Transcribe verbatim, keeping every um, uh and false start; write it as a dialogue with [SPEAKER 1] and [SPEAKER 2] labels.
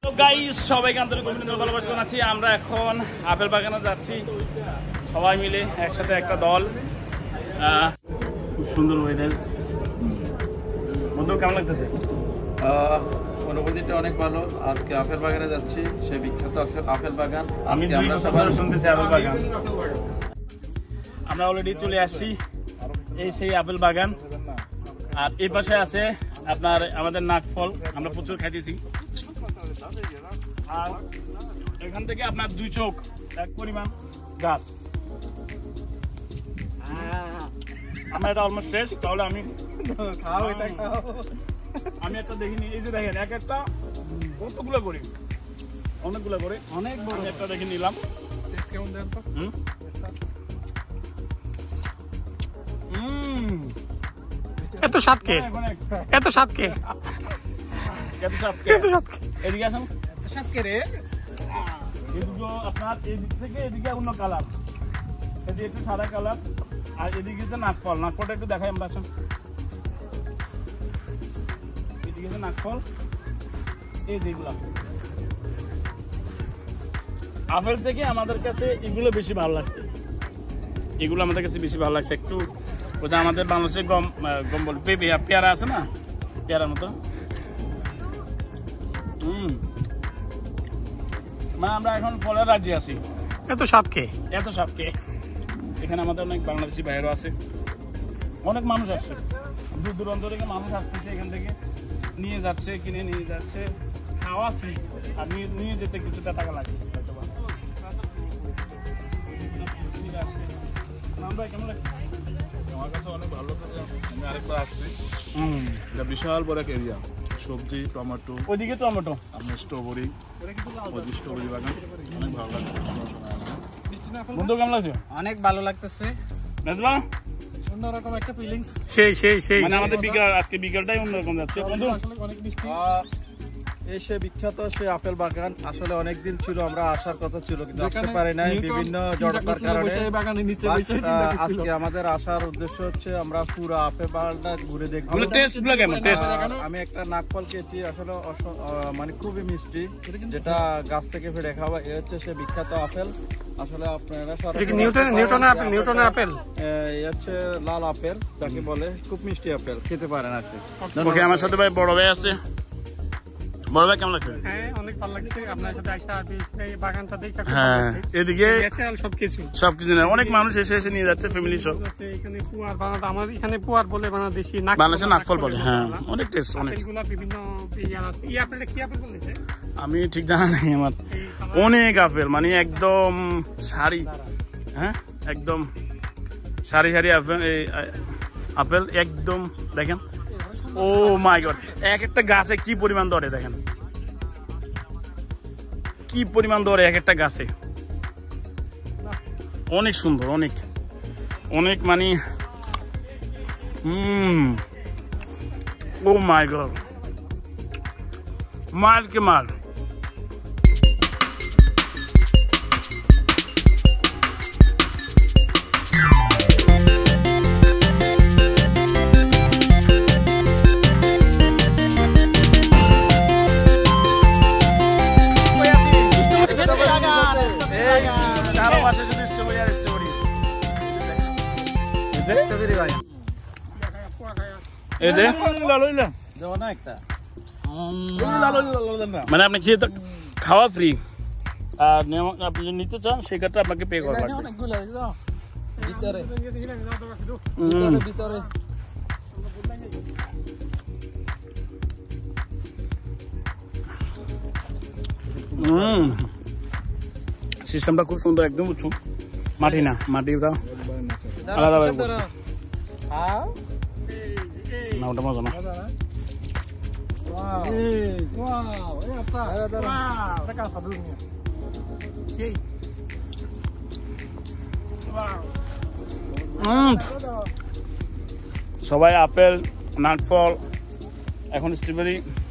[SPEAKER 1] Guys সবাইকে আন্তরিক অভিনন্দন ভালোবাসা জানাচ্ছি। আমরা এখন আপেল বাগানে যাচ্ছি সবাই মিলে একসাথে একটা দল। খুব সুন্দর ওয়েদার। বন্ধু কেমন লাগতেছে?
[SPEAKER 2] অনুভূতিটা অনেক ভালো। আজকে আপেল বাগানে যাচ্ছি, সে বিখ্যাত আপেল বাগান।
[SPEAKER 1] আমি দুই বছর ধরে শুনতেছি আপেল বাগান। আমরা অলরেডি চলে আসছি, এই সেই আপেল বাগান। আর এই পাশে আছে আপনার আমাদের নাকফল, আমরা প্রচুর খাইতেছি। আর এখান থেকে আপনার দুই চোখ এক পরিমাণ গাছ। আমার এটা অলমোস্ট শেষ, তাহলে আমি খাও এটা খাও। আমি একটা দেখিনি, এই যে দেখেন এক একটা কতগুলো করি, অনেকগুলো করে অনেক বড় একটা দেখে নিলাম। কেমন দেন তো? হুম
[SPEAKER 3] এত স্বাদ কে? এত স্বাদ কে?
[SPEAKER 1] এত স্বাদ কে?
[SPEAKER 3] এত স্বাদ কে?
[SPEAKER 1] এদিকে আসুন।
[SPEAKER 3] এত স্বাদ কে রে?
[SPEAKER 1] এই দুটো আপনার এদিক থেকে এদিকে অন্য কালার, এদিকে একটু সাদা কালার, আর এদিকে যে নাকফল। নাকফলটা একটু দেখাই আমরা। আসুন, এদিকে যে নাকফল, এই যেগুলো আপেল থেকে আমাদের কাছে এগুলো বেশি ভালো লাগছে। এগুলো আমাদের কাছে বেশি ভালো লাগছে। একটু ওই যে আমাদের বাংলাদেশে গম গম বল পেঁপে পেয়ারা আছে না, পেয়ারার মতো। হম মানে আমরা এখন ফলের রাজ্যে আছি।
[SPEAKER 3] এত স্বাদ কে?
[SPEAKER 1] এত স্বাদ কে? এখানে আমাদের অনেক বাংলাদেশি ভাইয়েরও আছে, অনেক মানুষ আসছে, দূর দূরান্ত থেকে মানুষ আসতেছে, এখান থেকে নিয়ে যাচ্ছে, কিনে নিয়ে যাচ্ছে। খাওয়া ফ্রি, আর নিয়ে নিয়ে যেতে কিছুটা টাকা লাগে। কেমন লাগছে?
[SPEAKER 4] আমার কাছে অনেক ভালো লাগছে। আমি আরেকবার আসছি। এটা বিশাল বড় এক এরিয়া, সবজি, টমেটো,
[SPEAKER 1] ওইদিকে টমেটো,
[SPEAKER 4] আপনার স্ট্রবেরি, ওইদিকে স্ট্রবেরি বাগান। অনেক ভালো লাগছে।
[SPEAKER 1] বন্ধু কেমন লাগছে?
[SPEAKER 3] অনেক ভালো লাগতেছে,
[SPEAKER 1] নাজমা
[SPEAKER 3] অন্যরকম একটা ফিলিংস। সেই সেই সেই
[SPEAKER 1] মানে আমাদের বিকেল, আজকে বিকেলটাই অন্যরকম যাচ্ছে। বন্ধু
[SPEAKER 3] অনেক মিষ্টি।
[SPEAKER 2] এই সে বিখ্যাত সে আপেল বাগান আসলে অনেক দিন ছিল, আমরা আসার কথা ছিল কিন্তু আসতে পারি নাই বিভিন্ন জড়তার কারণে। আজকে আমাদের আসার উদ্দেশ্য হচ্ছে আমরা পুরো আপেল বাগানটা ঘুরে দেখবো। আমি একটা নাকফল খেয়েছি, আসলে মানে খুবই মিষ্টি, যেটা গাছ থেকে ফেড়ে খাওয়া। এ হচ্ছে সে বিখ্যাত আপেল। আসলে আপনারা
[SPEAKER 3] নিউটনের আপেল, নিউটনের আপেল
[SPEAKER 2] এই হচ্ছে লাল আপেল যাকে বলে, খুব মিষ্টি আপেল, খেতে পারেন আজকে।
[SPEAKER 1] ওকে, আমার সাথে ভাই বড় ভাই আছে। বড় ভাই কেমন লাগছে?
[SPEAKER 3] হ্যাঁ অনেক ভালো লাগছে আপনার সাথে আসা, এই বাগানটা দেখতে।
[SPEAKER 1] হ্যাঁ এদিকে
[SPEAKER 3] সবকিছু
[SPEAKER 1] সবকিছু না, অনেক মানুষ এসে এসে নিয়ে যাচ্ছে, ফ্যামিলি সব।
[SPEAKER 3] এখানে পুয়ার বানাতে, আমাদের এখানে পুয়ার বলে বাংলাদেশি,
[SPEAKER 1] বাংলাদেশে নাকফল বলে। হ্যাঁ অনেক টেস্ট, অনেক
[SPEAKER 3] বিভিন্ন আছে। এই আপেলটা কি আপেল বলেছে
[SPEAKER 1] আমি ঠিক জানা নেই আমার। অনেক আপেল, মানে একদম সারি, হ্যাঁ একদম সারি সারি আপেল। এই আপেল একদম দেখেন, ও মাই গড, এক একটা গাছে কি পরিমাণ ধরে দেখেন, কি পরিমাণ ধরে এক একটা গাছে। অনেক সুন্দর, অনেক অনেক মানে হুম ও মাই গড, মাল কে মাল। মানে আপনি খেয়ে খাওয়া ফ্রি, আর আপনি যদি নিতে চান সেক্ষেত্রে আপনাকে পে করা লাগবে। হম সিস্টেমটা খুব সুন্দর, একদম উঁচু, মাটি না, মাটি ওটা আলাদা ভাবে বসে না, ওটা মজা না। সবাই আপেল, নাকফল, এখন স্ট্রবেরি